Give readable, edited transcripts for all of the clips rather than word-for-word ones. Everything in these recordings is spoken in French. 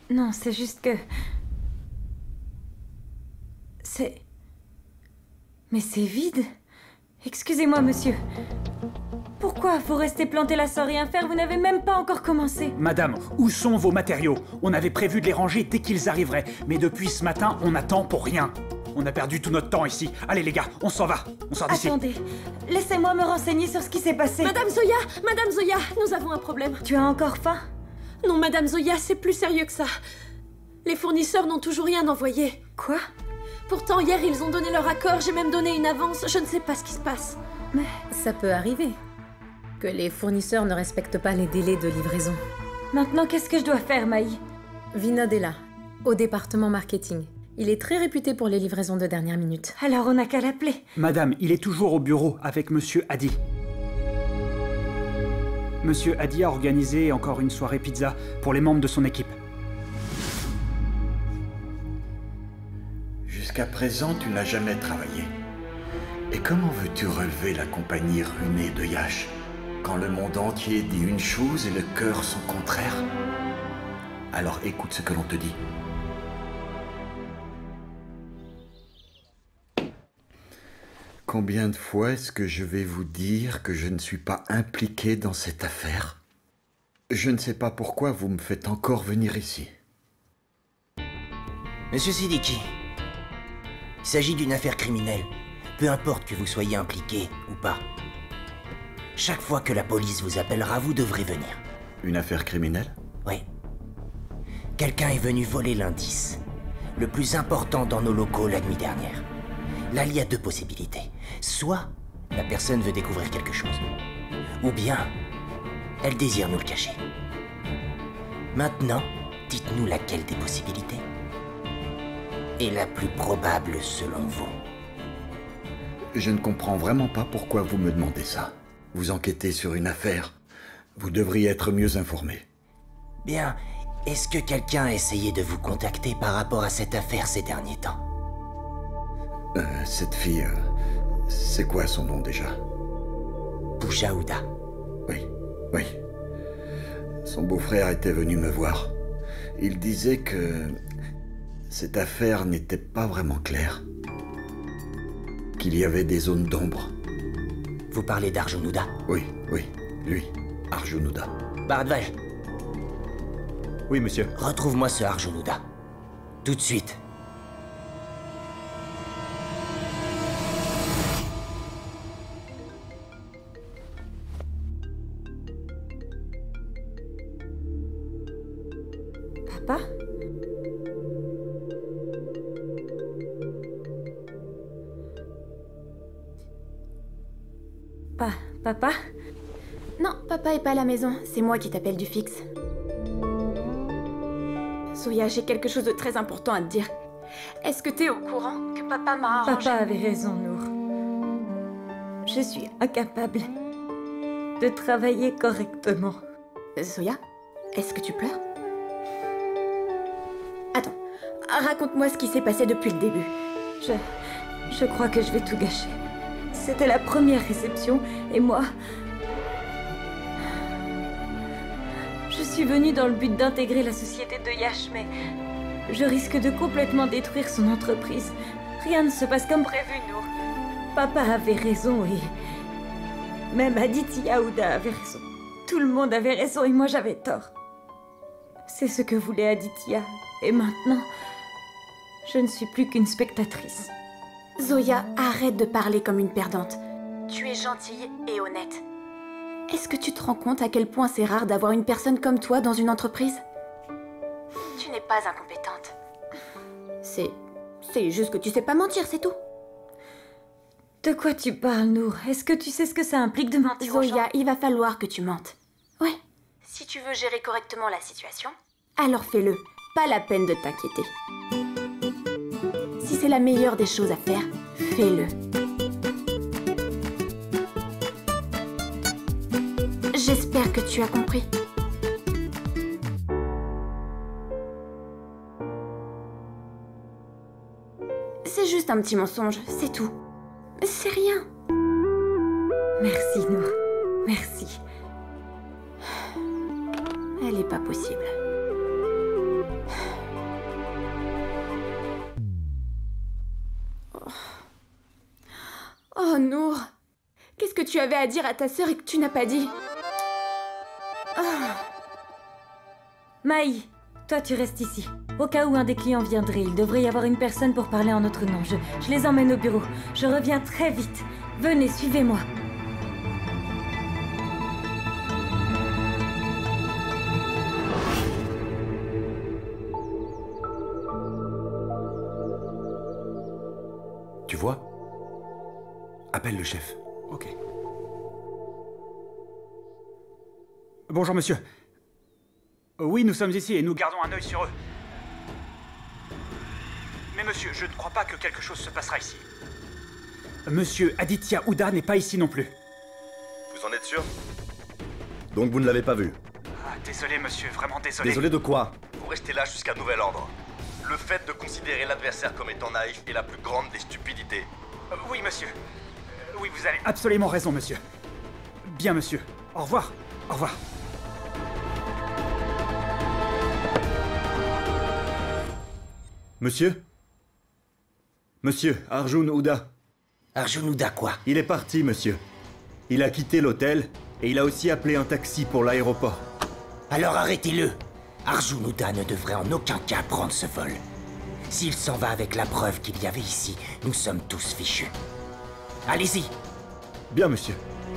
Non, c'est juste que... C'est... Mais c'est vide. Excusez-moi, monsieur. Pourquoi vous restez planté là sans rien faire? Vous n'avez même pas encore commencé. Madame, où sont vos matériaux? On avait prévu de les ranger dès qu'ils arriveraient. Mais depuis ce matin, on attend pour rien. On a perdu tout notre temps ici. Allez les gars, on s'en va. On sort d'ici. Attendez, laissez-moi me renseigner sur ce qui s'est passé. Madame Zoya, nous avons un problème. Tu as encore faim? Non, Madame Zoya, c'est plus sérieux que ça. Les fournisseurs n'ont toujours rien envoyé. Quoi? Pourtant, hier, ils ont donné leur accord, j'ai même donné une avance, je ne sais pas ce qui se passe. Mais... Ça peut arriver. Que les fournisseurs ne respectent pas les délais de livraison. Maintenant, qu'est-ce que je dois faire, Maï? Vinod est là, au département marketing. Il est très réputé pour les livraisons de dernière minute. Alors on n'a qu'à l'appeler. Madame, il est toujours au bureau avec Monsieur Hadi. Monsieur Hadi a organisé encore une soirée pizza pour les membres de son équipe. Jusqu'à présent, tu n'as jamais travaillé. Et comment veux-tu relever la compagnie ruinée de Yash, quand le monde entier dit une chose et le cœur son contraire? Alors écoute ce que l'on te dit. Combien de fois est-ce que je vais vous dire que je ne suis pas impliqué dans cette affaire? Je ne sais pas pourquoi vous me faites encore venir ici. Monsieur Siddiqui, il s'agit d'une affaire criminelle. Peu importe que vous soyez impliqué ou pas. Chaque fois que la police vous appellera, vous devrez venir. Une affaire criminelle? Oui. Quelqu'un est venu voler l'indice. Le plus important dans nos locaux la nuit dernière. Là, il y a deux possibilités. Soit la personne veut découvrir quelque chose, ou bien elle désire nous le cacher. Maintenant, dites-nous laquelle des possibilités est la plus probable selon vous. Je ne comprends vraiment pas pourquoi vous me demandez ça. Vous enquêtez sur une affaire. Vous devriez être mieux informé. Bien, est-ce que quelqu'un a essayé de vous contacter par rapport à cette affaire ces derniers temps? Cette fille, c'est quoi son nom déjà? Pooja Hooda. Oui. Son beau-frère était venu me voir. Il disait que cette affaire n'était pas vraiment claire. Qu'il y avait des zones d'ombre. Vous parlez d'Arjun Hooda? Oui, lui, Arjun Hooda. Bharadwaj. Oui, monsieur. Retrouve-moi ce Arjun Hooda. Tout de suite. Papa? Papa? Non, papa est pas à la maison. C'est moi qui t'appelle du fixe. Zoya, j'ai quelque chose de très important à te dire. Est-ce que t'es au courant que papa m'a arrangé? Papa avait raison, Nour. Je suis incapable de travailler correctement. Zoya, est-ce que tu pleures? Attends, raconte-moi ce qui s'est passé depuis le début. Je crois que je vais tout gâcher. C'était la première réception, et moi... Je suis venue dans le but d'intégrer la société de Yash, mais... Je risque de complètement détruire son entreprise. Rien ne se passe comme prévu, Nour. Papa avait raison, et... Même Aditya Hooda avait raison. Tout le monde avait raison, et moi j'avais tort. C'est ce que voulait Aditya, et maintenant... Je ne suis plus qu'une spectatrice. Zoya, arrête de parler comme une perdante. Tu es gentille et honnête. Est-ce que tu te rends compte à quel point c'est rare d'avoir une personne comme toi dans une entreprise? Tu n'es pas incompétente. C'est juste que tu sais pas mentir, c'est tout. De quoi tu parles, Nour? Est-ce que tu sais ce que ça implique de mentir aux gens? Zoya, il va falloir que tu mentes. Ouais. Si tu veux gérer correctement la situation, alors fais-le. Pas la peine de t'inquiéter. Si c'est la meilleure des choses à faire, fais-le. J'espère que tu as compris. C'est juste un petit mensonge, c'est tout. C'est rien. Merci, Nour. Merci. Elle est pas possible. tu avais à dire à ta sœur et que tu n'as pas dit. Maï, toi tu restes ici. Au cas où un des clients viendrait, il devrait y avoir une personne pour parler en notre nom. Je les emmène au bureau. Je reviens très vite. Venez, suivez-moi. Tu vois? Appelle le chef. Ok. Bonjour, monsieur. Oui, nous sommes ici et nous gardons un œil sur eux. Mais monsieur, je ne crois pas que quelque chose se passera ici. Monsieur Aditya Hooda n'est pas ici non plus. Vous en êtes sûr? Donc vous ne l'avez pas vu? Ah, désolé, monsieur, vraiment désolé. Désolé de quoi? Vous restez là jusqu'à nouvel ordre. Le fait de considérer l'adversaire comme étant naïf est la plus grande des stupidités. Oui, monsieur. Oui, vous avez absolument raison, monsieur. Bien, monsieur. Au revoir. Au revoir. Monsieur? Monsieur, Arjun Hooda. Arjun Hooda quoi? Il est parti, monsieur. Il a quitté l'hôtel et il a aussi appelé un taxi pour l'aéroport. Alors arrêtez-le. Arjun Hooda ne devrait en aucun cas prendre ce vol. S'il s'en va avec la preuve qu'il y avait ici, nous sommes tous fichus. Allez-y. Bien, monsieur.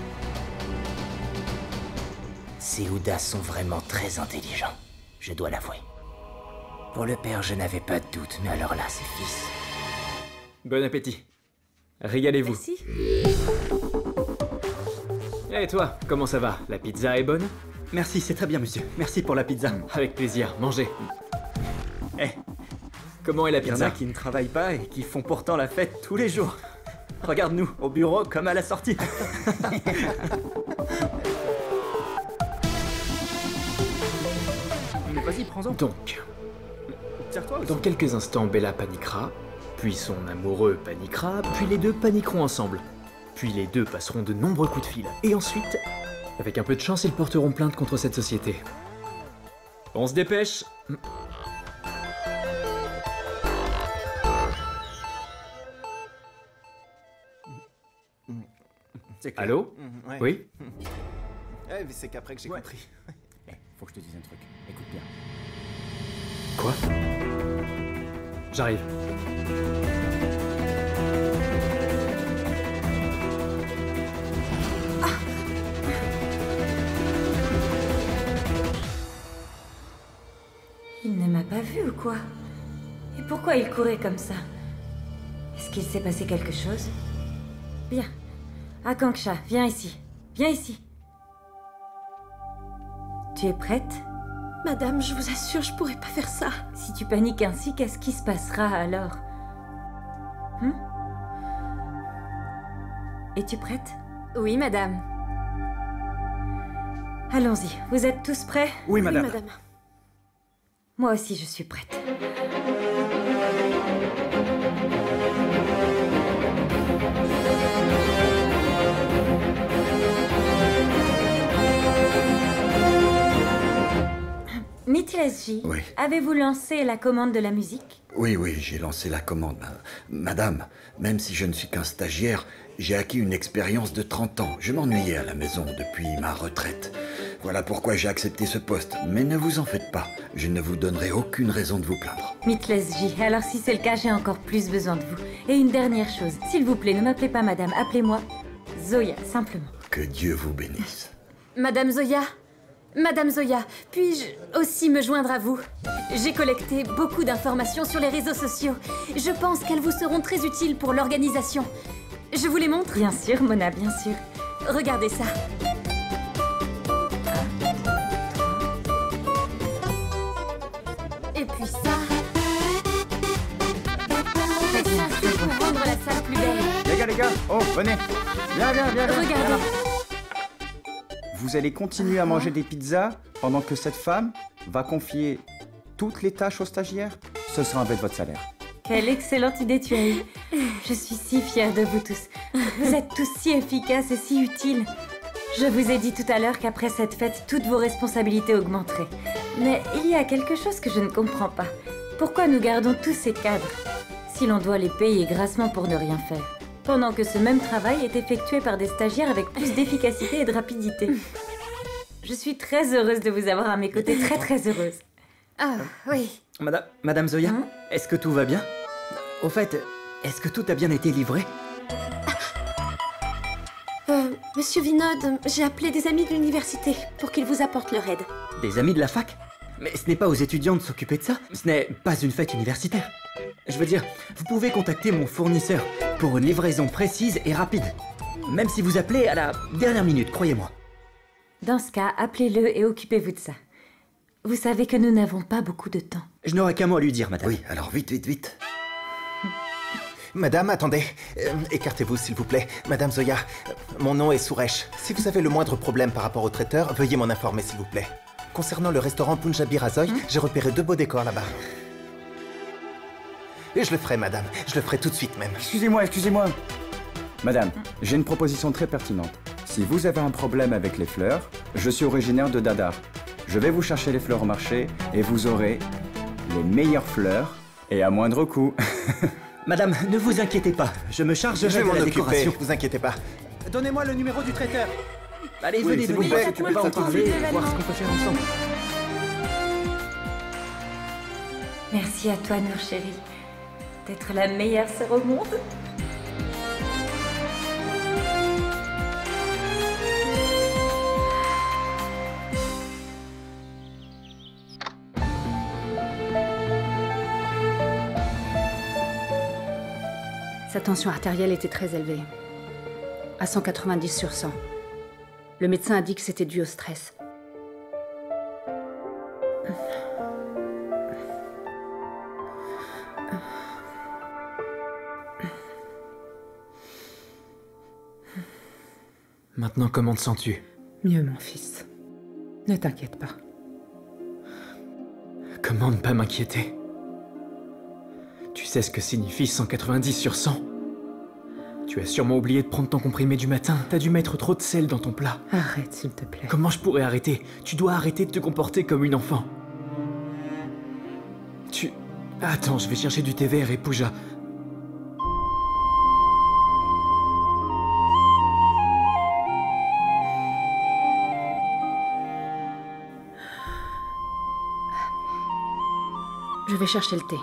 Ces Hooda sont vraiment très intelligents, je dois l'avouer. Pour le père, je n'avais pas de doute, mais alors là, c'est fils. Bon appétit. Régalez-vous. Merci. Et toi, comment ça va? La pizza est bonne? Merci, c'est très bien, monsieur. Merci pour la pizza. Avec plaisir, mangez. Eh, Comment est la il y en pizza? a qui ne travaillent pas et qui font pourtant la fête tous les jours. Regarde-nous, au bureau comme à la sortie. Mais vas-y, prends-en. Donc, Tire-toi aussi. dans quelques instants, Bella paniquera, puis son amoureux paniquera, puis les deux paniqueront ensemble. Puis les deux passeront de nombreux coups de fil. Et ensuite, avec un peu de chance, ils porteront plainte contre cette société. On se dépêche. C'est clair. Allô? Ouais. Oui? Ouais, mais c'est qu'après que j'ai compris. Eh, faut que je te dise un truc. Écoute bien. Quoi? J'arrive. Il ne m'a pas vu ou quoi? Et pourquoi il courait comme ça? Est-ce qu'il s'est passé quelque chose? Bien. Akanksha, viens ici. Viens ici. Tu es prête? Madame, je vous assure, je pourrais pas faire ça. Si tu paniques ainsi, qu'est-ce qui se passera alors? Es-tu prête? Oui, madame. Allons-y. Vous êtes tous prêts? Oui, madame. Oui, madame. Moi aussi, je suis prête. Mithlesji, Oui. avez-vous lancé la commande de la musique? Oui, j'ai lancé la commande. Madame, même si je ne suis qu'un stagiaire, j'ai acquis une expérience de 30 ans. Je m'ennuyais à la maison depuis ma retraite. Voilà pourquoi j'ai accepté ce poste. Mais ne vous en faites pas, je ne vous donnerai aucune raison de vous plaindre. Mithlesji, alors si c'est le cas, j'ai encore plus besoin de vous. Et une dernière chose, s'il vous plaît, ne m'appelez pas madame, appelez-moi Zoya, simplement. Que Dieu vous bénisse. Madame Zoya, puis-je aussi me joindre à vous? J'ai collecté beaucoup d'informations sur les réseaux sociaux. Je pense qu'elles vous seront très utiles pour l'organisation. Je vous les montre? Bien sûr, Mona, bien sûr. Regardez ça. Et puis ça. Et ça, c'est pour rendre la salle plus belle. Les gars, oh, venez. Viens. Regardez. Vous allez continuer à manger des pizzas pendant que cette femme va confier toutes les tâches aux stagiaires? Ce sera avec votre salaire. Quelle excellente idée tu as eue. Je suis si fière de vous tous. Vous êtes tous si efficaces et si utiles. Je vous ai dit tout à l'heure qu'après cette fête, toutes vos responsabilités augmenteraient. Mais il y a quelque chose que je ne comprends pas. Pourquoi nous gardons tous ces cadres si l'on doit les payer grassement pour ne rien faire? pendant que ce même travail est effectué par des stagiaires avec plus d'efficacité et de rapidité. Je suis très heureuse de vous avoir à mes côtés, très heureuse. Ah, oui. Madame Zoya, est-ce que tout va bien? Au fait, est-ce que tout a bien été livré? Monsieur Vinod, j'ai appelé des amis de l'université pour qu'ils vous apportent leur aide. Des amis de la fac? Mais ce n'est pas aux étudiants de s'occuper de ça. Ce n'est pas une fête universitaire. Je veux dire, vous pouvez contacter mon fournisseur pour une livraison précise et rapide. Même si vous appelez à la dernière minute, croyez-moi. Dans ce cas, appelez-le et occupez-vous de ça. Vous savez que nous n'avons pas beaucoup de temps. Je n'aurai qu'un mot à lui dire, madame. Oui, alors vite. Madame, attendez. Écartez-vous, s'il vous plaît. Madame Zoya, mon nom est Suresh. Si vous avez le moindre problème par rapport au traiteur, veuillez m'en informer, s'il vous plaît. Concernant le restaurant Punjabi Razoy, j'ai repéré 2 beaux décors là-bas. Et je le ferai, madame. Je le ferai tout de suite même. Excusez-moi. Madame, j'ai une proposition très pertinente. Si vous avez un problème avec les fleurs, je suis originaire de Dadar. Je vais vous chercher les fleurs au marché et vous aurez les meilleures fleurs et à moindre coût. Madame, ne vous inquiétez pas. Je me chargerai de la décoration. Ne vous inquiétez pas. Donnez-moi le numéro du traiteur. Allez, Oui, venez, s'il vous venez. plaît, On va en parler et voir ce qu'on peut faire ensemble. Merci à toi, Nour chérie, d'être la meilleure sœur au monde. Sa tension artérielle était très élevée, à 190/100. Le médecin a dit que c'était dû au stress. Maintenant, comment te sens-tu? Mieux, mon fils. Ne t'inquiète pas. Comment ne pas m'inquiéter? Tu sais ce que signifie 190/100? Tu as sûrement oublié de prendre ton comprimé du matin. T'as dû mettre trop de sel dans ton plat. Arrête, s'il te plaît. Comment je pourrais arrêter? Tu dois arrêter de te comporter comme une enfant. Attends, je vais chercher du thé vert et Pooja. Je vais chercher le thé.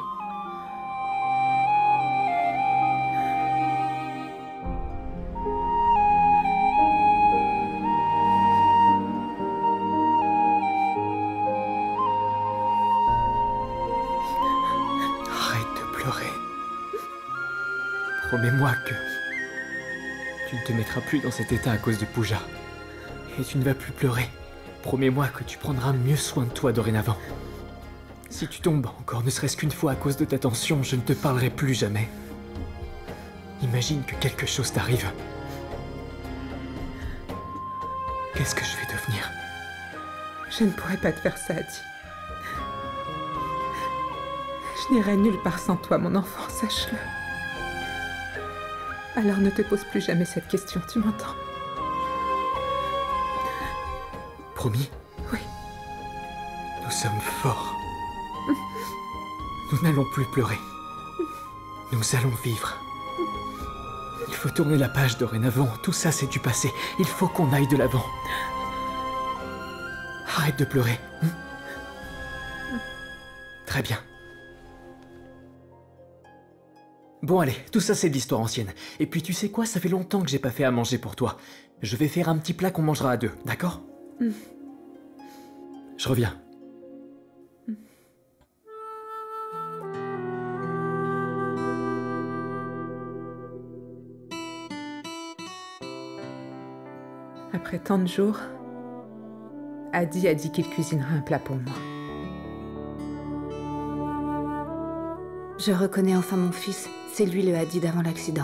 Arrête de pleurer. Promets-moi que tu ne te mettras plus dans cet état à cause de Pooja. Et tu ne vas plus pleurer. Promets-moi que tu prendras mieux soin de toi dorénavant. Si tu tombes encore ne serait-ce qu'une fois à cause de ta tension, je ne te parlerai plus jamais. Imagine que quelque chose t'arrive. Qu'est-ce que je vais devenir? Je ne pourrais pas te faire ça, Adi. Je n'irai nulle part sans toi, mon enfant, sache-le. Alors ne te pose plus jamais cette question, tu m'entends? Promis? Oui. Nous sommes forts. Nous n'allons plus pleurer. Nous allons vivre. Il faut tourner la page dorénavant. Tout ça, c'est du passé. Il faut qu'on aille de l'avant. Arrête de pleurer. Très bien. Bon allez, tout ça c'est de l'histoire ancienne. Et puis tu sais quoi, ça fait longtemps que j'ai pas fait à manger pour toi. Je vais faire un petit plat qu'on mangera à 2, d'accord? Je reviens. Après tant de jours, Adi a dit qu'il cuisinera un plat pour moi. Je reconnais enfin mon fils. C'est lui le Adi d'avant l'accident.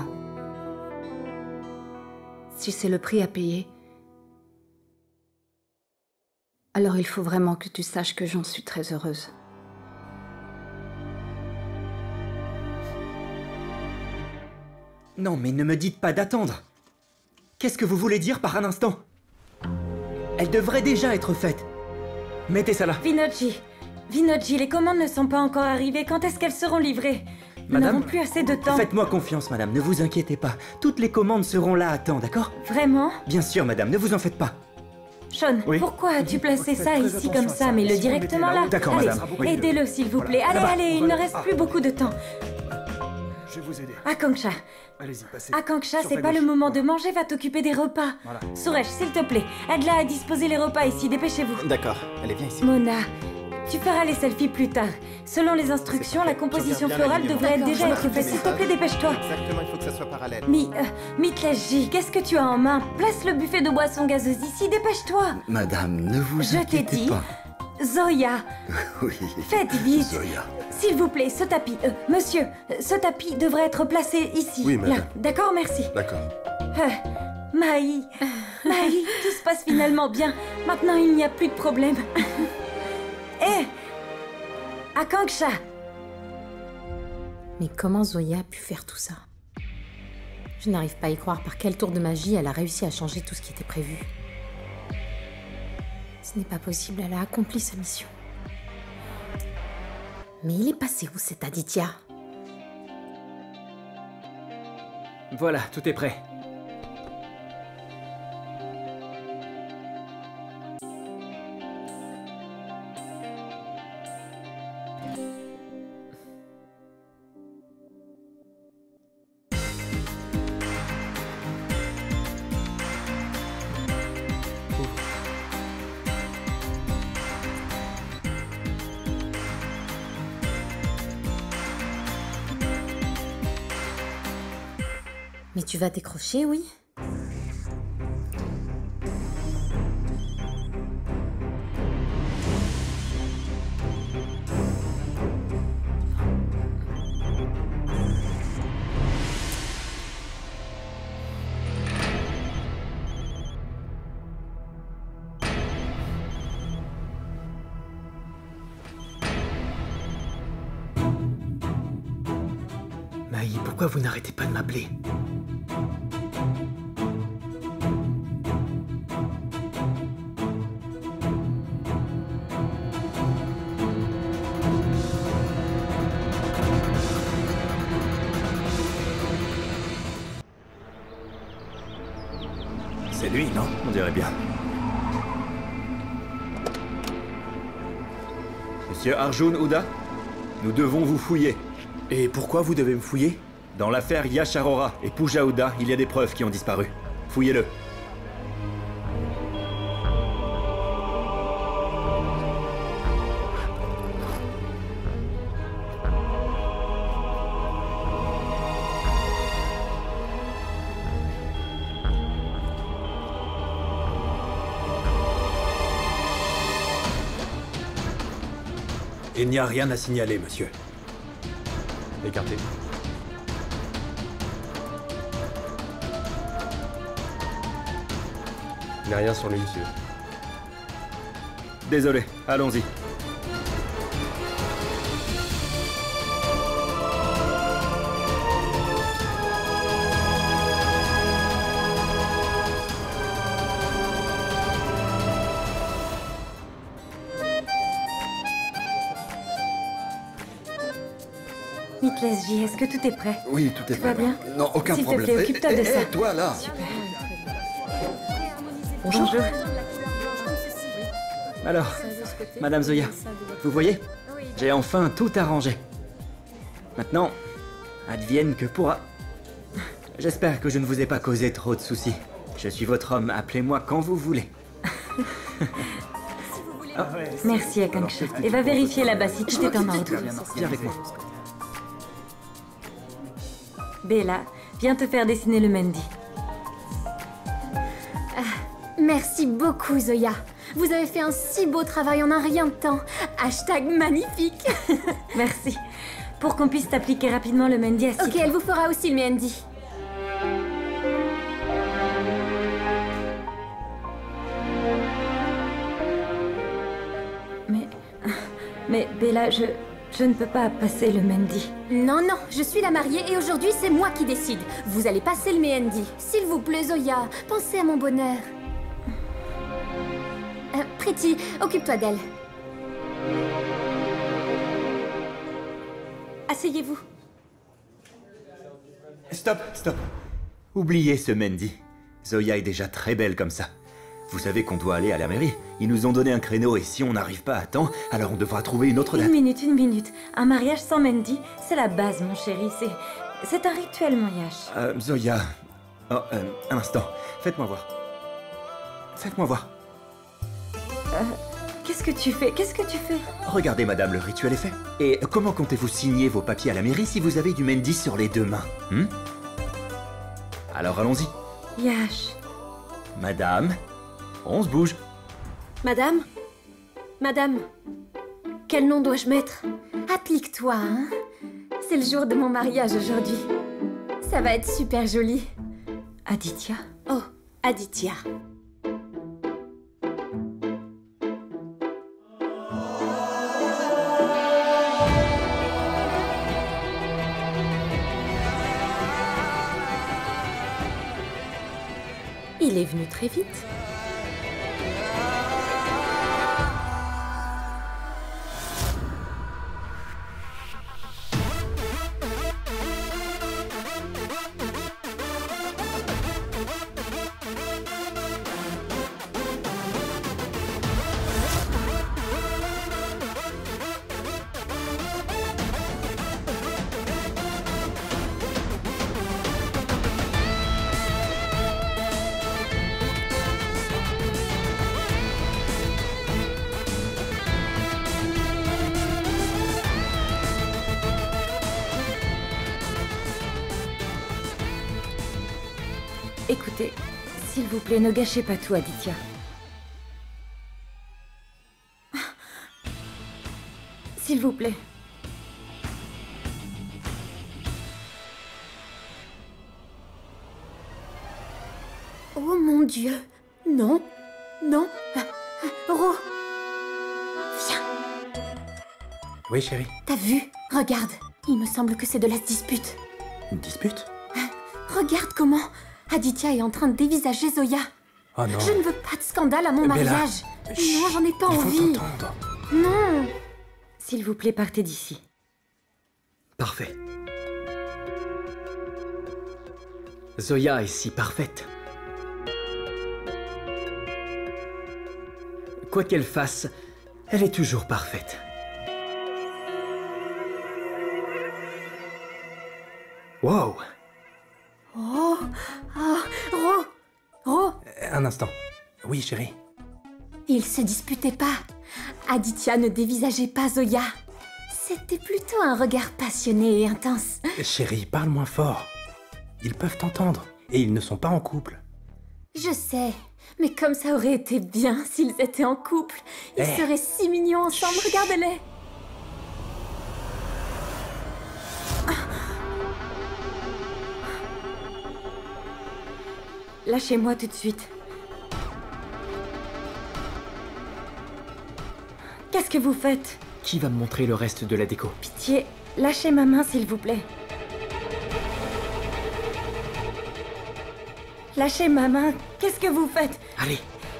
Si c'est le prix à payer, alors il faut vraiment que tu saches que j'en suis très heureuse. Non, mais ne me dites pas d'attendre. Qu'est-ce que vous voulez dire par un instant? Elle devrait déjà être faite. Mettez ça là. Vinodji, les commandes ne sont pas encore arrivées. Quand est-ce qu'elles seront livrées? Nous n'avons plus assez de temps. Faites-moi confiance, madame, ne vous inquiétez pas. Toutes les commandes seront là à temps, d'accord? Vraiment? Bien sûr, madame, ne vous en faites pas. Sean, pourquoi as-tu placé ça ici comme ça? Mets-le directement là. D'accord, allez, madame. Oui. aidez-le s'il vous plaît. Allez, allez, il ne reste plus beaucoup de temps. Je vais vous aider. Akanksha. Allez-y, passez. Akanksha, Sur c'est ta pas gauche. le moment de manger, va t'occuper des repas. Voilà. Suresh, s'il te plaît, aide-la à disposer les repas ici, dépêchez-vous. D'accord, allez, viens ici. Mona, tu feras les selfies plus tard. Selon les instructions, la composition florale devrait déjà être faite. S'il te plaît, dépêche-toi. Exactement, il faut que ça soit parallèle. Mitlesh, qu'est-ce que tu as en main? Place le buffet de boissons gazeuses ici, dépêche-toi. Madame, ne vous Je t'ai inquiétez dit, pas. Zoya, Oui. faites vite. Zoya. S'il vous plaît, ce tapis, monsieur, ce tapis devrait être placé ici. Oui, madame. Là, d'accord, merci. D'accord. Maï, tout se passe finalement bien. Maintenant, il n'y a plus de problème. Hé Akanksha. Mais comment Zoya a pu faire tout ça? Je n'arrive pas à y croire par quel tour de magie elle a réussi à changer tout ce qui était prévu. Ce n'est pas possible, elle a accompli sa mission. Mais il est passé où cet Aditya? Voilà, tout est prêt. Mais tu vas décrocher, oui? Maï, pourquoi vous n'arrêtez pas de m'appeler? C'est lui, non? On dirait bien. Monsieur Arjun Ouda, nous devons vous fouiller. Et pourquoi vous devez me fouiller? Dans l'affaire Yash Arora et Pooja Ouda, il y a des preuves qui ont disparu. Fouillez-le. Il n'y a rien à signaler, monsieur. Écartez. Il n'y a rien sur lui, monsieur. Désolé, allons-y. Mitlesh, est-ce que tout est prêt? Oui, tout est Tout va prêt. bien? Non, aucun S'il te problème. plaît, occupe-toi de ça. Toi, là. Super. Bonjour. Alors, Madame Zoya, vous voyez? J'ai enfin tout arrangé. Maintenant, advienne que pourra. J'espère que je ne vous ai pas causé trop de soucis. Je suis votre homme, appelez-moi quand vous voulez. Merci, Akanksha. Et va vérifier là-bas si tout est en ordre. Viens avec moi. Bella, viens te faire dessiner le Mendy. Merci beaucoup, Zoya. Vous avez fait un si beau travail en un rien de temps. Hashtag magnifique. Merci. Pour qu'on puisse t'appliquer rapidement le Mendy assis. Ok, elle vous fera aussi le Mendy. Mais Bella, je ne peux pas passer le Mendy. Non, non, je suis la mariée et aujourd'hui c'est moi qui décide. Vous allez passer le Mehendi. S'il vous plaît, Zoya, pensez à mon bonheur. Pretty, occupe-toi d'elle. Asseyez-vous. stop. Oubliez ce Mandy. Zoya est déjà très belle comme ça. Vous savez qu'on doit aller à la mairie. Ils nous ont donné un créneau et si on n'arrive pas à temps, alors on devra trouver une autre date. Une minute. Un mariage sans Mandy, c'est la base, mon chéri. C'est un rituel, mon Yash. Zoya... Oh, un instant. Faites-moi voir. Qu'est-ce que tu fais? Regardez, madame, le rituel est fait. Et comment comptez-vous signer vos papiers à la mairie si vous avez du Mandy sur les 2 mains? Alors allons-y. Yash. Madame, on se bouge. Madame, quel nom dois-je mettre? Applique-toi, hein. C'est le jour de mon mariage aujourd'hui. Ça va être super joli. Aditya? Oh, Aditya. Il est venu très vite. Écoutez, s'il vous plaît, ne gâchez pas tout, Aditya. S'il vous plaît. Oh mon Dieu. Non. Ro. Viens. Oui, chérie. T'as vu? Regarde. Il me semble que c'est de la dispute. Une dispute? Regarde comment Aditya est en train de dévisager Zoya. Oh non. Je ne veux pas de scandale à mon Bella. mariage. Non, j'en ai pas Il envie. faut t'entendre. Non. S'il vous plaît, partez d'ici. Parfait. Zoya est si parfaite. Quoi qu'elle fasse, elle est toujours parfaite. Wow! Ro. Un instant. Oui, chérie. Ils se disputaient pas. Aditya ne dévisageait pas Zoya. C'était plutôt un regard passionné et intense. Chérie, parle moins fort. Ils peuvent t'entendre. Et ils ne sont pas en couple. Je sais. Mais comme ça aurait été bien s'ils étaient en couple. Ils seraient si mignons ensemble, regardez-les. Lâchez-moi tout de suite. Qu'est-ce que vous faites? Qui va me montrer le reste de la déco? Pitié, lâchez ma main, s'il vous plaît. Lâchez ma main. Qu'est-ce que vous faites? Allez.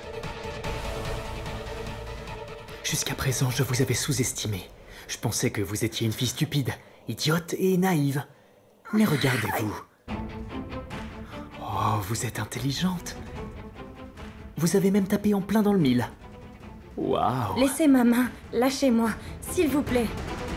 Jusqu'à présent, je vous avais sous-estimé. Je pensais que vous étiez une fille stupide, idiote et naïve. Mais regardez-vous. Oh, vous êtes intelligente. Vous avez même tapé en plein dans le mille. Waouh. Laissez ma main. Lâchez-moi, s'il vous plaît.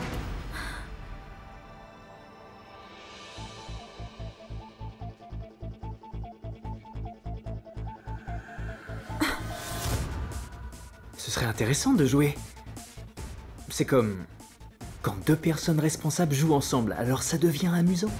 Ce serait intéressant de jouer. C'est comme quand 2 personnes responsables jouent ensemble, alors ça devient amusant.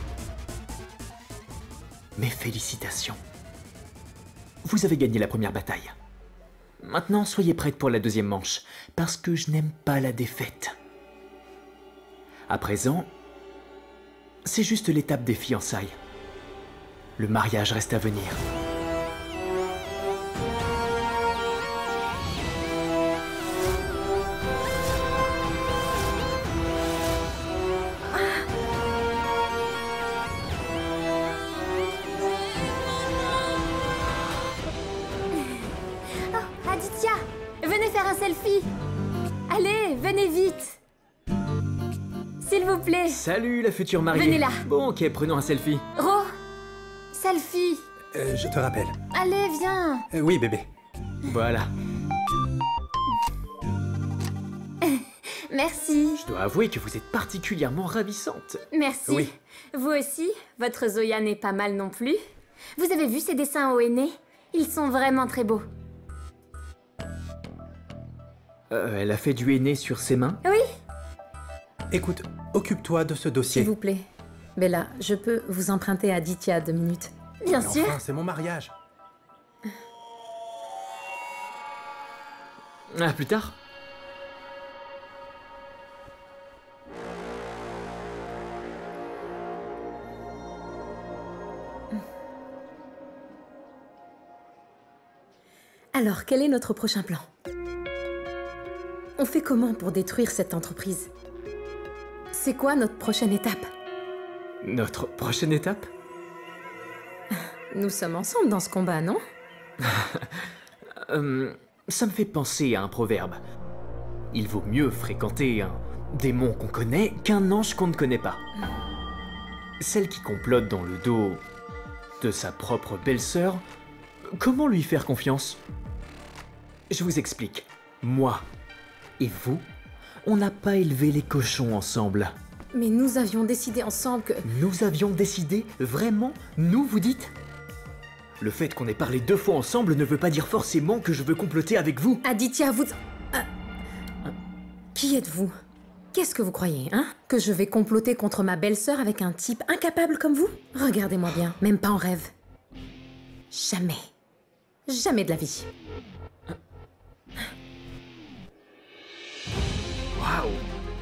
Mes félicitations. Vous avez gagné la première bataille. Maintenant, soyez prête pour la deuxième manche, parce que je n'aime pas la défaite. À présent, c'est juste l'étape des fiançailles. Le mariage reste à venir. Aditya, venez faire un selfie. Allez, venez vite. S'il vous plaît. Salut la future mariée. Venez là. Bon, ok, prenons un selfie. Ro, selfie. Je te rappelle. Allez, viens. Oui, bébé. Voilà. Merci. Je dois avouer que vous êtes particulièrement ravissante. Merci. Oui. Vous aussi, votre Zoya n'est pas mal non plus. Vous avez vu ses dessins au henné? Ils sont vraiment très beaux. Elle a fait du henné sur ses mains? Oui. Écoute, occupe-toi de ce dossier. S'il vous plaît. Bella, je peux vous emprunter Aditya 2 minutes? Bien Mais sûr. Enfin, c'est mon mariage. À plus tard. Alors, quel est notre prochain plan? On fait comment pour détruire cette entreprise? C'est quoi notre prochaine étape? Notre prochaine étape? Nous sommes ensemble dans ce combat, non? Ça me fait penser à un proverbe. Il vaut mieux fréquenter un démon qu'on connaît qu'un ange qu'on ne connaît pas. Celle qui complote dans le dos de sa propre belle-sœur, comment lui faire confiance? Je vous explique. Moi et vous, on n'a pas élevé les cochons ensemble. Mais nous avions décidé ensemble que... Nous avions décidé? Vraiment? Nous, vous dites? Le fait qu'on ait parlé 2 fois ensemble ne veut pas dire forcément que je veux comploter avec vous. Aditya, vous... Qui êtes-vous? Qu'est-ce que vous croyez, hein? Que je vais comploter contre ma belle-sœur avec un type incapable comme vous? Regardez-moi bien, même pas en rêve. Jamais. Jamais de la vie. Waouh!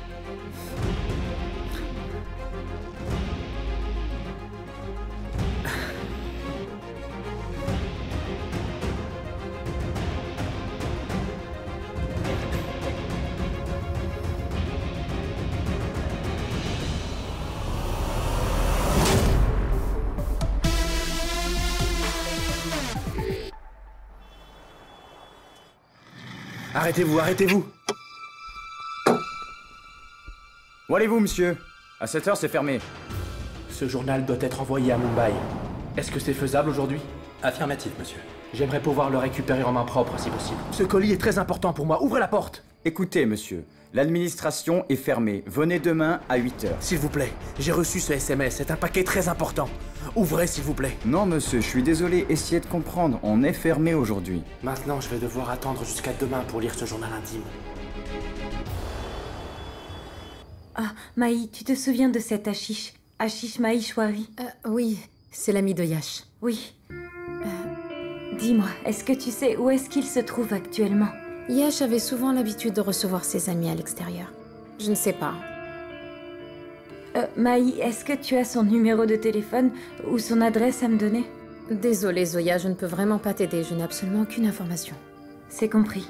Arrêtez-vous, arrêtez-vous. Où allez-vous, monsieur? À 7 heures, c'est fermé. Ce journal doit être envoyé à Mumbai. Est-ce que c'est faisable aujourd'hui? Affirmatif, monsieur. J'aimerais pouvoir le récupérer en main propre, si possible. Ce colis est très important pour moi. Ouvrez la porte! Écoutez, monsieur, l'administration est fermée. Venez demain à 8 heures. S'il vous plaît, j'ai reçu ce SMS. C'est un paquet très important. Ouvrez, s'il vous plaît. Non, monsieur, je suis désolé. Essayez de comprendre. On est fermé aujourd'hui. Maintenant, je vais devoir attendre jusqu'à demain pour lire ce journal intime. Ah, Maï, tu te souviens de cet Ashish? Ashish Maheshwari? Oui, c'est l'ami de Yash. Oui. Dis-moi, est-ce que tu sais où est-ce qu'il se trouve actuellement? Yash avait souvent l'habitude de recevoir ses amis à l'extérieur. Je ne sais pas. Maï, est-ce que tu as son numéro de téléphone ou son adresse à me donner? Désolée, Zoya, je ne peux vraiment pas t'aider. Je n'ai absolument aucune information. C'est compris.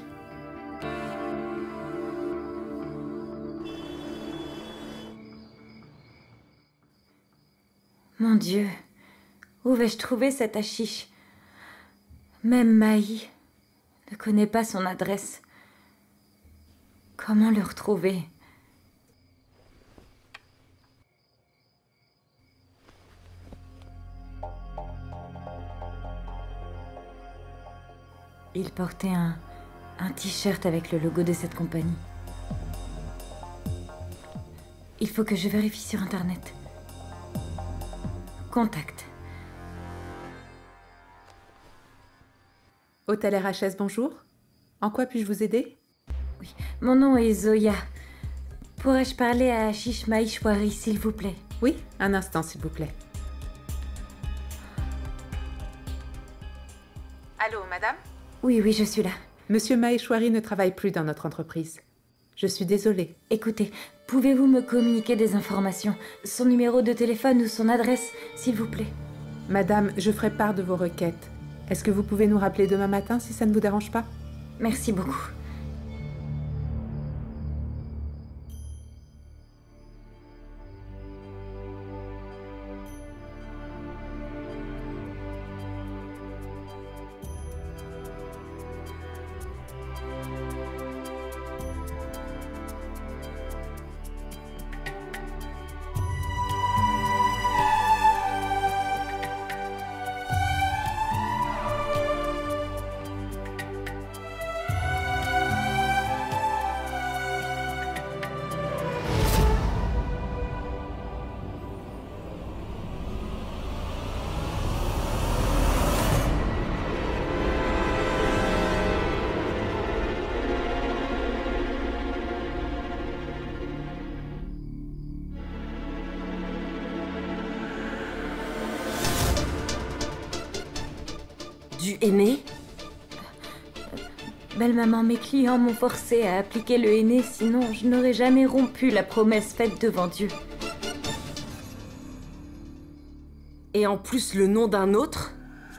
Mon Dieu, où vais-je trouver cet Ashish? Même Maï ne connaît pas son adresse. Comment le retrouver? Il portait un t-shirt avec le logo de cette compagnie. Il faut que je vérifie sur Internet. Contact. Hôtel RHS, bonjour. En quoi puis-je vous aider? Oui, mon nom est Zoya. Pourrais-je parler à Ashish Maheshwari, s'il vous plaît? Oui, un instant, s'il vous plaît. Allô, madame? Oui, je suis là. Monsieur Maheshwari ne travaille plus dans notre entreprise. Je suis désolée. Écoutez, pouvez-vous me communiquer des informations? Son numéro de téléphone ou son adresse, s'il vous plaît? Madame, je ferai part de vos requêtes. Est-ce que vous pouvez nous rappeler demain matin si ça ne vous dérange pas? Merci beaucoup. du henné? Belle maman, mes clients m'ont forcé à appliquer le henné, sinon je n'aurais jamais rompu la promesse faite devant Dieu. Et en plus le nom d'un autre?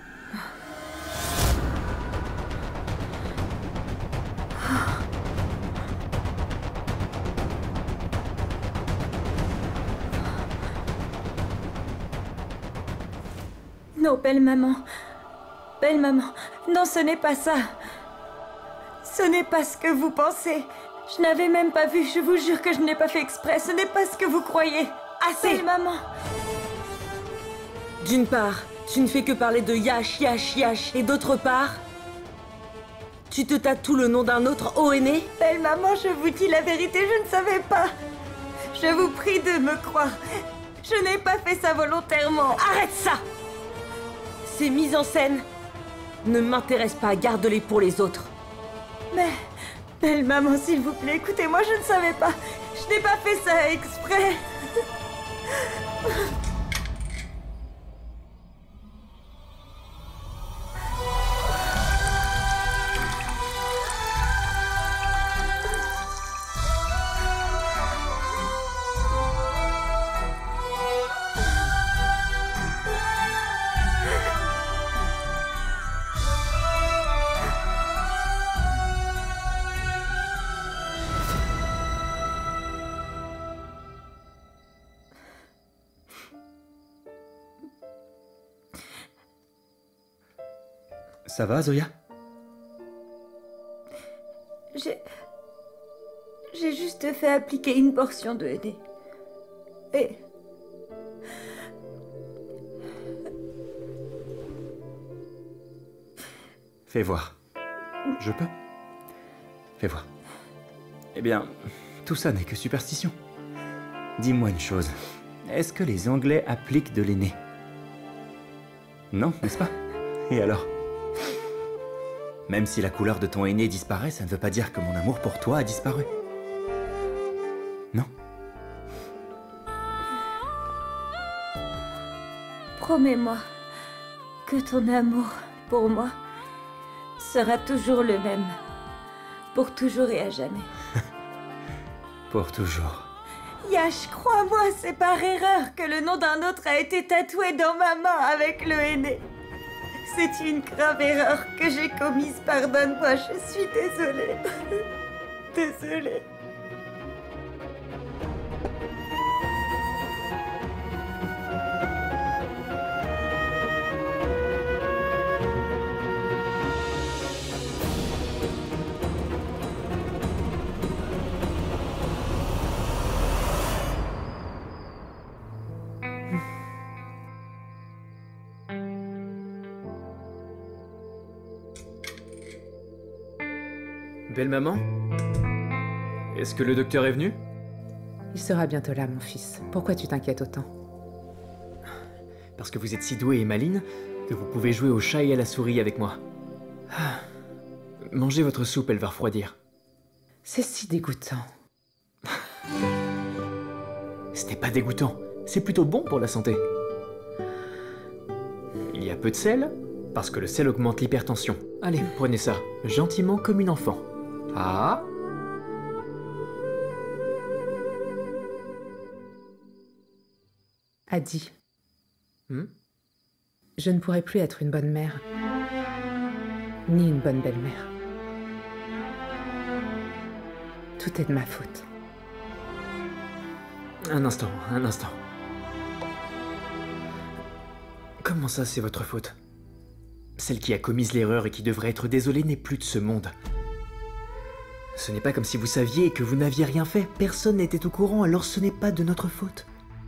Non, belle maman. Belle maman, non, ce n'est pas ça. Ce n'est pas ce que vous pensez. Je n'avais même pas vu, je vous jure que je n'ai pas fait exprès. Ce n'est pas ce que vous croyez. Assez! Belle maman. D'une part, tu ne fais que parler de Yash, Yash, Yash. Et d'autre part, tu te tatoues le nom d'un autre au henné? Belle maman, je vous dis la vérité, je ne savais pas. Je vous prie de me croire. Je n'ai pas fait ça volontairement. Arrête ça! Ces mises en scène ne m'intéressent pas, garde-les pour les autres. Mais, belle maman, s'il vous plaît, écoutez-moi, je ne savais pas. Je n'ai pas fait ça exprès. Ça va, Zoya? J'ai juste fait appliquer une portion de henné. Et... Fais voir. Je peux? Fais voir. Eh bien, tout ça n'est que superstition. Dis-moi une chose. Est-ce que les Anglais appliquent de l'aîné? Non, n'est-ce pas? Et alors? Même si la couleur de ton henné disparaît, ça ne veut pas dire que mon amour pour toi a disparu. Non? Promets-moi que ton amour pour moi sera toujours le même. Pour toujours et à jamais. Pour toujours. Yash, crois-moi, c'est par erreur que le nom d'un autre a été tatoué dans ma main avec le henné. C'est une grave erreur que j'ai commise, pardonne-moi, je suis désolée. Désolée. Belle maman? Est-ce que le docteur est venu? Il sera bientôt là, mon fils. Pourquoi tu t'inquiètes autant? Parce que vous êtes si doué et maline que vous pouvez jouer au chat et à la souris avec moi. Ah. Mangez votre soupe, elle va refroidir. C'est si dégoûtant. Ce n'est pas dégoûtant, c'est plutôt bon pour la santé. Il y a peu de sel, parce que le sel augmente l'hypertension. Allez, prenez ça, gentiment comme une enfant. Ah! Adi. Je ne pourrai plus être une bonne mère, ni une bonne belle-mère. Tout est de ma faute. Un instant, un instant. Comment ça, c'est votre faute? Celle qui a commis l'erreur et qui devrait être désolée n'est plus de ce monde. Ce n'est pas comme si vous saviez et que vous n'aviez rien fait. Personne n'était au courant, alors ce n'est pas de notre faute.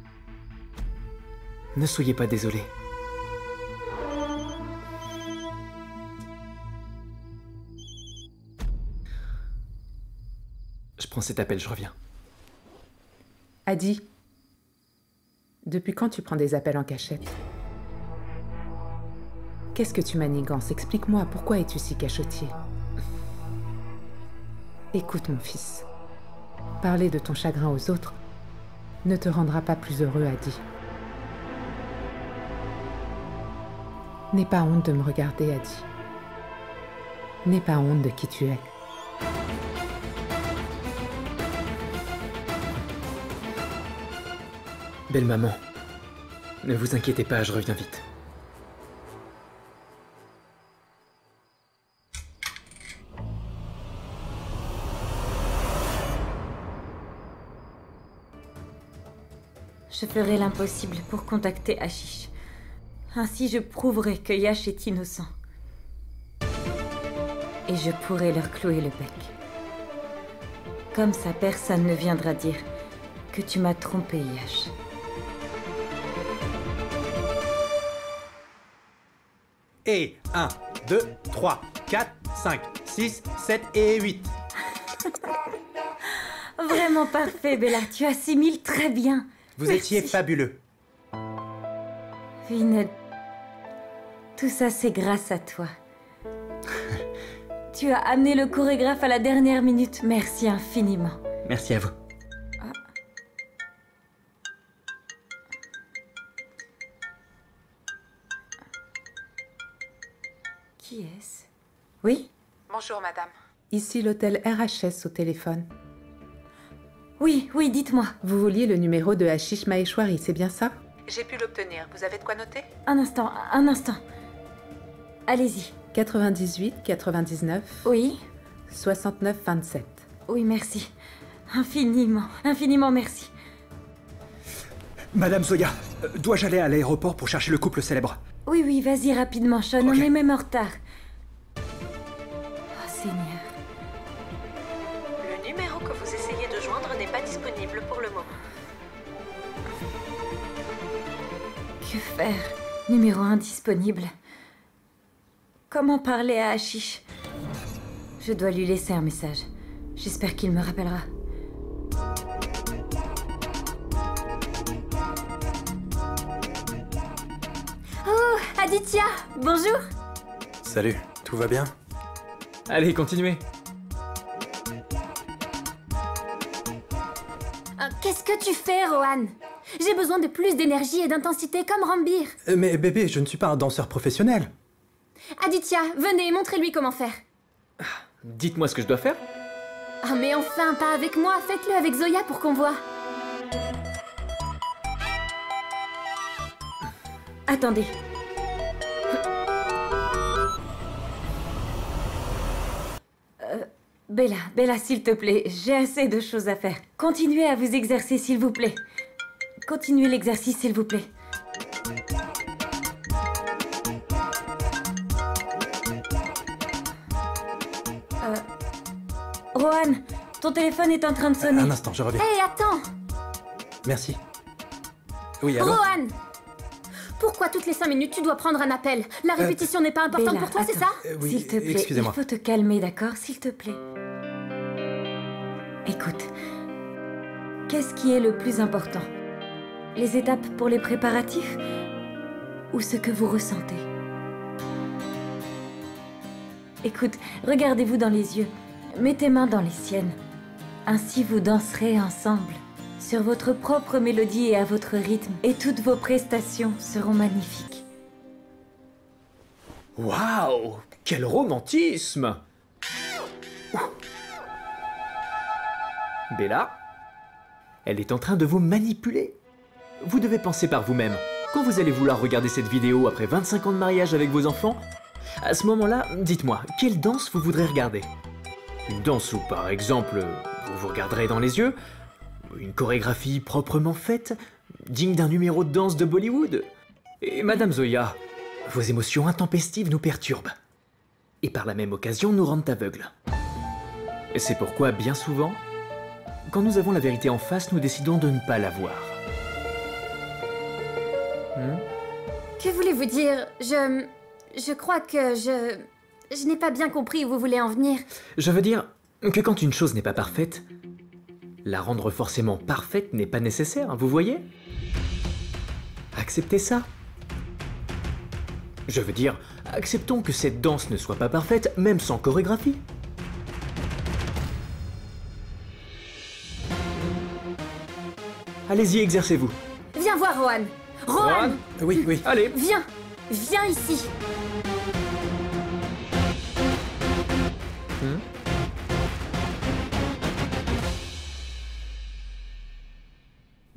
Ne soyez pas désolé. Je prends cet appel, je reviens. Adi, depuis quand tu prends des appels en cachette? Qu'est-ce que tu manigances? Explique-moi, pourquoi es-tu si cachotier? Écoute, mon fils. Parler de ton chagrin aux autres ne te rendra pas plus heureux, Adi. N'aie pas honte de me regarder, Adi. N'aie pas honte de qui tu es. Belle maman, ne vous inquiétez pas, je reviens vite. Je ferai l'impossible pour contacter Ashish. Ainsi, je prouverai que Yash est innocent. Et je pourrai leur clouer le bec. Comme ça, personne ne viendra dire que tu m'as trompé, Yash. Et 1, 2, 3, 4, 5, 6, 7 et 8. Vraiment parfait, Bella. Tu assimiles très bien. Vous Merci. étiez fabuleux. Vinod, tout ça c'est grâce à toi. Tu as amené le chorégraphe à la dernière minute. Merci infiniment. Merci à vous. Qui est-ce? Oui? Bonjour, madame. Ici l'hôtel RHS au téléphone. Oui, dites-moi. Vous vouliez le numéro de Ashish Maheshwari, c'est bien ça? J'ai pu l'obtenir. Vous avez de quoi noter? Un instant. Allez-y. 98 99. Oui. 69 27. Oui, merci. Infiniment merci. Madame Zoya, dois-je aller à l'aéroport pour chercher le couple célèbre? Oui, vas-y rapidement, Sean. On est même en retard. Oh, Seigneur. Le numéro que vous essayez de joindre n'est pas disponible pour le moment. Que faire? Numéro indisponible. Comment parler à Ashish? Je dois lui laisser un message. J'espère qu'il me rappellera. Oh, Aditya, bonjour. Salut, tout va bien? Allez, continuez. Qu'est-ce que tu fais, Rohan? J'ai besoin de plus d'énergie et d'intensité comme Rambir. Mais bébé, je ne suis pas un danseur professionnel. Aditya, venez, montrez-lui comment faire. Dites-moi ce que je dois faire. Ah mais enfin, pas avec moi, faites-le avec Zoya pour qu'on voit. Attendez. Bella, s'il te plaît, j'ai assez de choses à faire. Continuez à vous exercer, s'il vous plaît. Continuez l'exercice, s'il vous plaît. Rohan, ton téléphone est en train de sonner. Un instant, je reviens. Hé, attends! Merci. Oui, alors? Rohan! Pourquoi toutes les 5 minutes tu dois prendre un appel? La répétition n'est pas importante Bella, pour toi, c'est ça? Oui, s'il te plaît, excusez-moi. il faut te calmer, d'accord? S'il te plaît. Écoute, qu'est-ce qui est le plus important? Les étapes pour les préparatifs? Ou ce que vous ressentez? Écoute, regardez-vous dans les yeux. Mets tes mains dans les siennes. Ainsi vous danserez ensemble, sur votre propre mélodie et à votre rythme, et toutes vos prestations seront magnifiques. Waouh! Quel romantisme! Bella, elle est en train de vous manipuler. Vous devez penser par vous-même. Quand vous allez vouloir regarder cette vidéo après 25 ans de mariage avec vos enfants, à ce moment-là, dites-moi, quelle danse vous voudrez regarder? Une danse où, par exemple, vous vous regarderez dans les yeux? Une chorégraphie proprement faite, digne d'un numéro de danse de Bollywood? Et Madame Zoya, vos émotions intempestives nous perturbent. Et par la même occasion nous rendent aveugles. Et c'est pourquoi, bien souvent, quand nous avons la vérité en face, nous décidons de ne pas la voir. Que voulez-vous dire? Je crois que je n'ai pas bien compris où vous voulez en venir. Je veux dire que quand une chose n'est pas parfaite, la rendre forcément parfaite n'est pas nécessaire, vous voyez? Acceptez ça. Je veux dire, acceptons que cette danse ne soit pas parfaite, même sans chorégraphie. Allez-y, exercez-vous. Viens voir, Rohan. Rohan! Oui. Allez. Viens ici.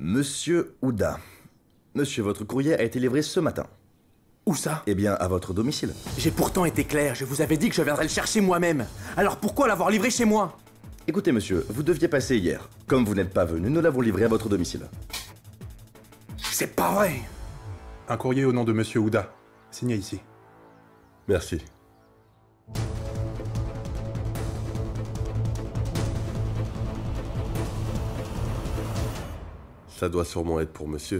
Monsieur Ouda. Monsieur, votre courrier a été livré ce matin. Où ça? Eh bien, à votre domicile. J'ai pourtant été clair, je vous avais dit que je viendrais le chercher moi-même. Alors pourquoi l'avoir livré chez moi? Écoutez, monsieur, vous deviez passer hier. Comme vous n'êtes pas venu, nous l'avons livré à votre domicile. C'est pas vrai! Un courrier au nom de Monsieur Ouda. Signé ici. Merci. Ça doit sûrement être pour monsieur.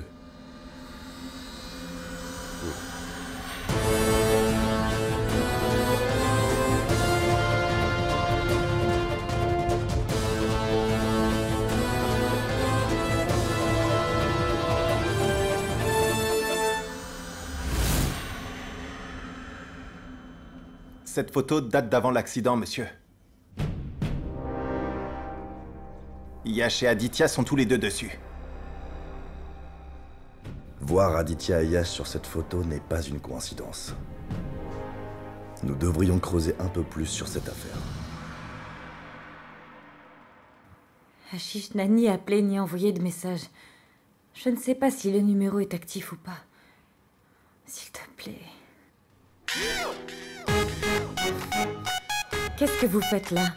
Cette photo date d'avant l'accident, monsieur. Yash et Aditya sont tous les deux dessus. Voir Aditya et Yash sur cette photo n'est pas une coïncidence. Nous devrions creuser un peu plus sur cette affaire. Ashish n'a ni appelé ni envoyé de message. Je ne sais pas si le numéro est actif ou pas. S'il te plaît. Qu'est-ce que vous faites là?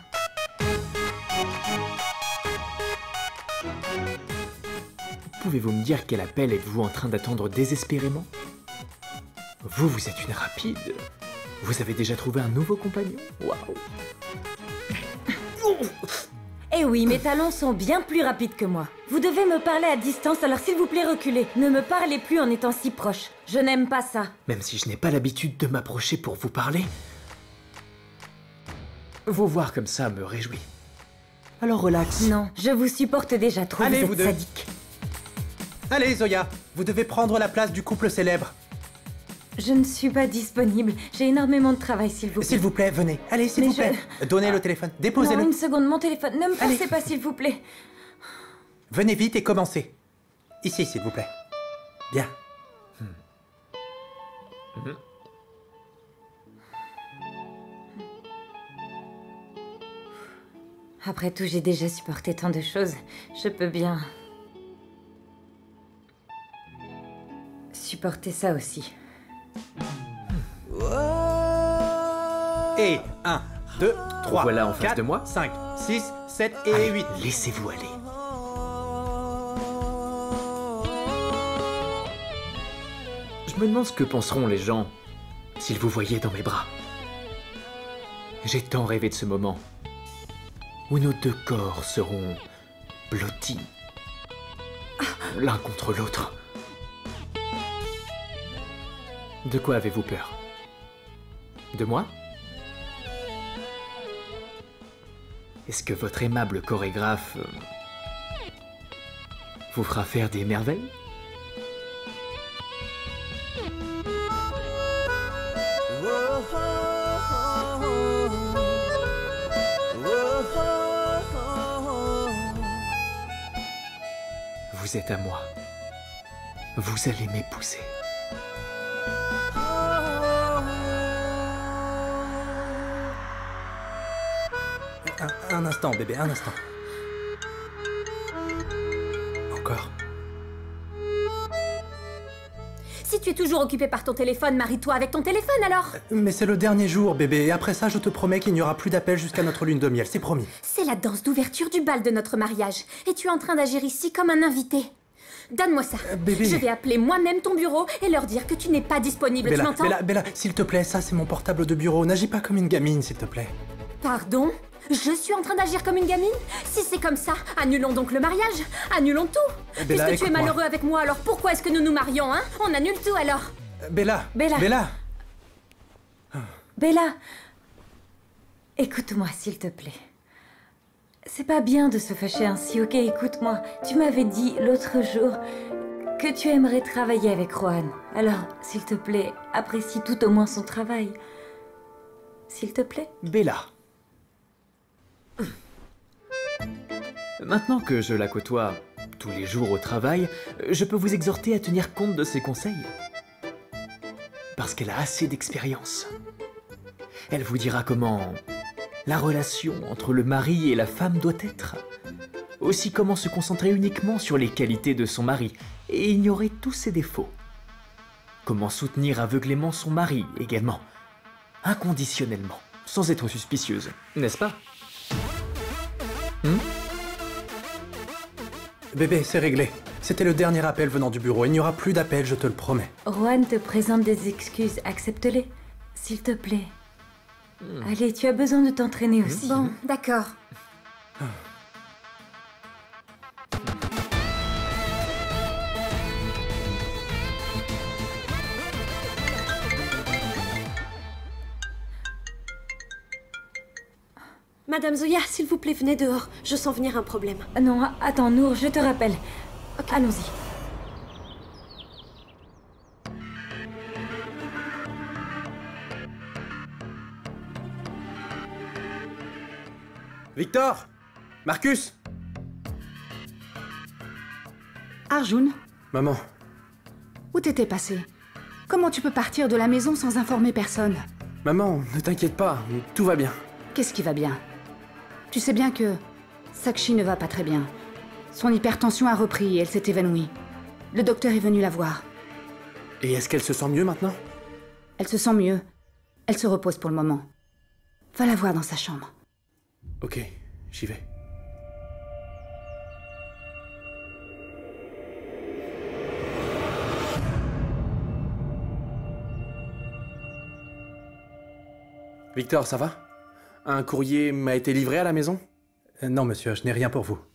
Pouvez-vous me dire quel appel êtes-vous en train d'attendre désespérément? Vous êtes une rapide. Vous avez déjà trouvé un nouveau compagnon? Waouh! Eh oui, mes talons sont bien plus rapides que moi. Vous devez me parler à distance, alors s'il vous plaît, reculez. Ne me parlez plus en étant si proche. Je n'aime pas ça. Même si je n'ai pas l'habitude de m'approcher pour vous parler, vous voir comme ça me réjouit. Alors relax. Non, je vous supporte déjà trop, Allez, vous êtes sadique. Allez, Zoya, vous devez prendre la place du couple célèbre. Je ne suis pas disponible. J'ai énormément de travail, s'il vous plaît. S'il vous plaît, venez. Allez, s'il Mais vous plaît. Donnez le téléphone. Déposez-le. Non, une seconde, mon téléphone. Ne me Allez. forcez pas, s'il vous plaît. Venez vite et commencez. Ici, s'il vous plaît. Bien. Après tout, j'ai déjà supporté tant de choses. Je peux bien... supporter ça aussi. Et 1, 2, 3, Voilà en face 4, de moi. 5, 6, 7 et Allez, 8. Laissez-vous aller. Je me demande ce que penseront les gens s'ils vous voyaient dans mes bras. J'ai tant rêvé de ce moment où nos deux corps seront blottis l'un contre l'autre. De quoi avez-vous peur? De moi? Est-ce que votre aimable chorégraphe vous fera faire des merveilles? Vous êtes à moi. Vous allez m'épouser. Un instant, bébé, un instant. Encore. Si tu es toujours occupé par ton téléphone, marie-toi avec ton téléphone alors. Mais c'est le dernier jour, bébé, et après ça, je te promets qu'il n'y aura plus d'appel jusqu'à notre lune de miel, c'est promis. C'est la danse d'ouverture du bal de notre mariage. Et tu es en train d'agir ici comme un invité. Donne-moi ça. Bébé. Je vais appeler moi-même ton bureau et leur dire que tu n'es pas disponible, tu Bella, m'entends? Bella, s'il te plaît, ça c'est mon portable de bureau. N'agis pas comme une gamine, s'il te plaît. Pardon? Je suis en train d'agir comme une gamine? Si c'est comme ça, annulons donc le mariage. Annulons tout. Bella, Puisque tu es écoute-moi. malheureux avec moi, alors pourquoi est-ce que nous nous marions, hein? On annule tout alors. Bella. Bella. Bella. Bella, écoute-moi, s'il te plaît. C'est pas bien de se fâcher ainsi, ok? Écoute-moi. Tu m'avais dit l'autre jour que tu aimerais travailler avec Rohan. Alors, s'il te plaît, apprécie tout au moins son travail. S'il te plaît. Bella. Maintenant que je la côtoie tous les jours au travail, je peux vous exhorter à tenir compte de ses conseils. Parce qu'elle a assez d'expérience. Elle vous dira comment la relation entre le mari et la femme doit être. Aussi comment se concentrer uniquement sur les qualités de son mari et ignorer tous ses défauts. Comment soutenir aveuglément son mari également, inconditionnellement, sans être suspicieuse, n'est-ce pas? Bébé, c'est réglé. C'était le dernier appel venant du bureau. Il n'y aura plus d'appel, je te le promets. Juan te présente des excuses, accepte-les, s'il te plaît. Allez, tu as besoin de t'entraîner aussi. Bon, d'accord. Madame Zoya, s'il vous plaît, venez dehors. Je sens venir un problème. Non, attends, Nour, je te rappelle. Ok, allons-y. Victor! Marcus! Arjun, Maman, où t'étais passé? Comment tu peux partir de la maison sans informer personne? maman, ne t'inquiète pas, tout va bien. Qu'est-ce qui va bien? Tu sais bien que Sakshi ne va pas très bien. Son hypertension a repris et elle s'est évanouie. Le docteur est venu la voir. Et est-ce qu'elle se sent mieux maintenant? Elle se sent mieux. Elle se repose pour le moment. Va la voir dans sa chambre. Ok, j'y vais. Victor, ça va? Un courrier m'a été livré à la maison? Non, monsieur, je n'ai rien pour vous.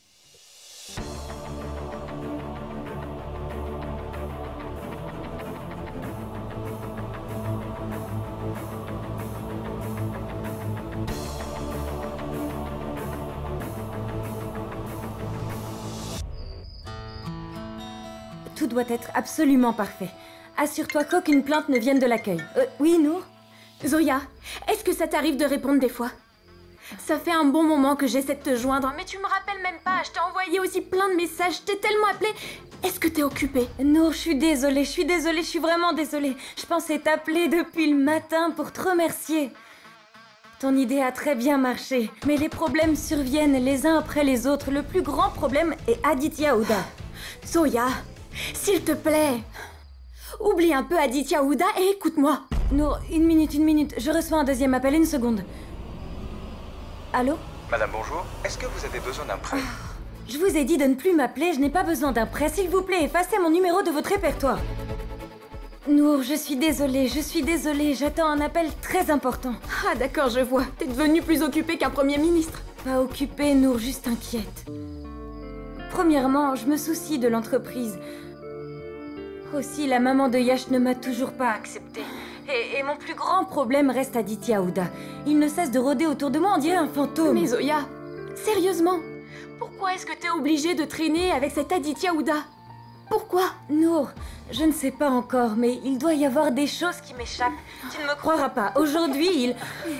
Tout doit être absolument parfait. Assure-toi qu'aucune plainte ne vienne de l'accueil. Oui, Nour? Zoya, est-ce que ça t'arrive de répondre des fois? Ça fait un bon moment que j'essaie de te joindre, mais tu me rappelles même pas. Je t'ai envoyé aussi plein de messages, je t'ai tellement appelé. Est-ce que t'es occupée? Nour, je suis désolée, je suis vraiment désolée. Je pensais t'appeler depuis le matin pour te remercier. Ton idée a très bien marché, mais les problèmes surviennent les uns après les autres. Le plus grand problème est Aditya Hooda. Zoya, s'il te plaît, oublie un peu Aditya Hooda et écoute-moi. Nour, une minute, je reçois un deuxième appel, une seconde. Allô? Madame, bonjour. Est-ce que vous avez besoin d'un prêt? Je vous ai dit de ne plus m'appeler, je n'ai pas besoin d'un prêt. S'il vous plaît, effacez mon numéro de votre répertoire. Nour, je suis désolée, j'attends un appel très important. Ah d'accord, je vois. T'es devenue plus occupée qu'un premier ministre. Pas occupée, Nour, juste inquiète. Premièrement, je me soucie de l'entreprise. Aussi, la maman de Yash ne m'a toujours pas acceptée. Et mon plus grand problème reste Aditya Hooda. Il ne cesse de rôder autour de moi, on dirait un fantôme. Mais Zoya, sérieusement, pourquoi est-ce que t'es obligée de traîner avec cet Aditya Hooda? Pourquoi? Nour, je ne sais pas encore, mais il doit y avoir des choses qui m'échappent. Tu ne me croiras pas. Aujourd'hui, il...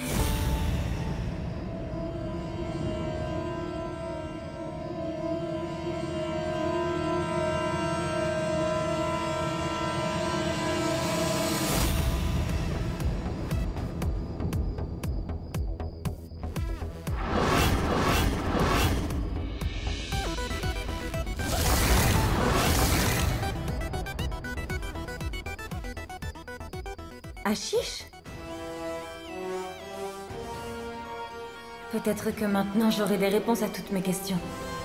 Ashish? Peut-être que maintenant j'aurai des réponses à toutes mes questions.